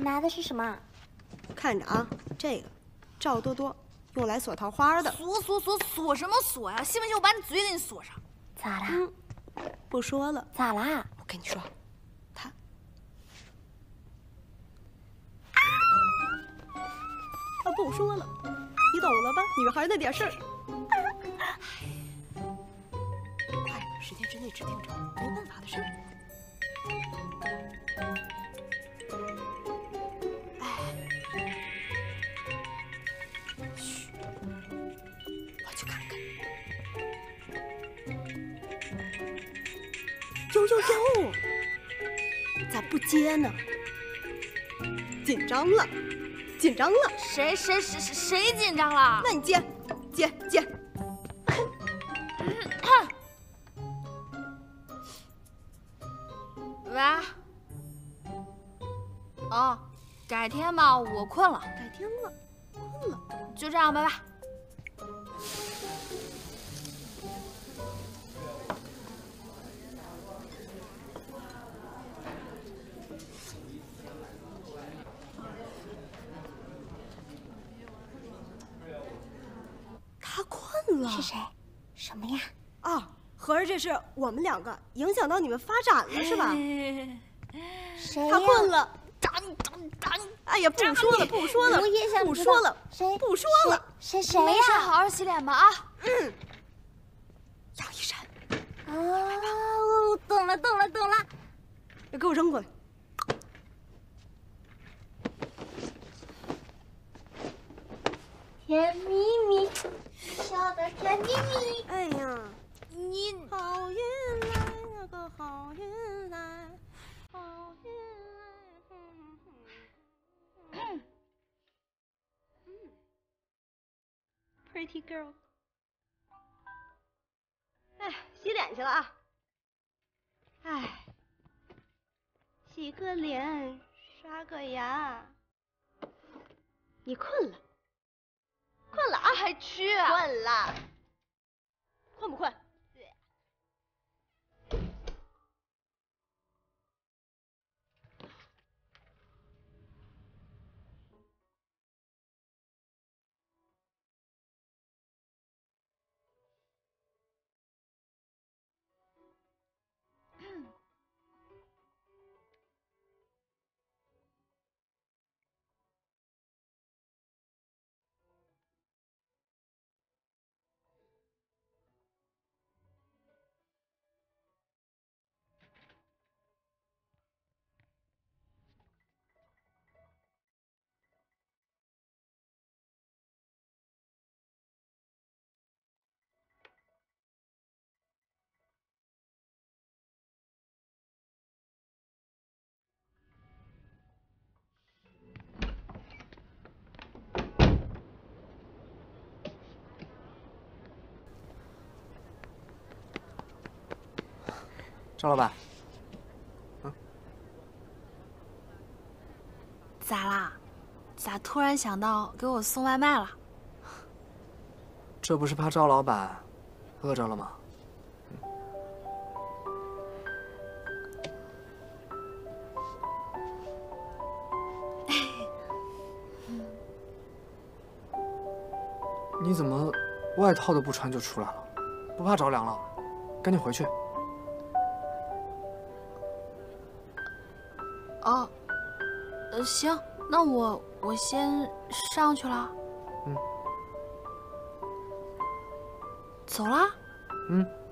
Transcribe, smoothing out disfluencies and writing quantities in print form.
拿的是什么？ 看着啊，这个赵多多用来锁桃花的。 锁什么锁呀？信不信我把你嘴给你锁上？ 咋啦？ 不说了。 咋啦？ 我跟你说，他不说了，你懂了吧？女孩那点事儿。快，10天之内指定着，没办法的事儿。嘘，我去看看。哟，咋不接呢？紧张了。 谁紧张了？ 那你接。 喂。哦，改天吧，我困了。 改天了，困了。 就这样，拜拜。 他困了。 是谁？什么呀？ 啊，合着这是我们两个影响到你们发展了是吧？ 谁呀？ 他困了。 打你！ 哎呀，不说了。 我也想不说了。 谁？ 不说了。 谁没事， 呀？ 好好洗脸吧啊！ 杨一山。 啊，我懂了。 给我扔过来。 甜蜜蜜，笑得甜蜜蜜。 哎呀， 你好运来，那个好运来，好运来。Pretty girl。哎，洗脸去了啊。哎，洗个脸，刷个牙。你困了？困了啊？ 还去？ 困了。困不困？ 赵老板， 咋啦？咋突然想到给我送外卖了？ 这不是怕赵老板饿着了吗？你怎么外套都不穿就出来了？不怕着凉了？赶紧回去。 哦，行，那我先上去了。 嗯。 走啦。 嗯。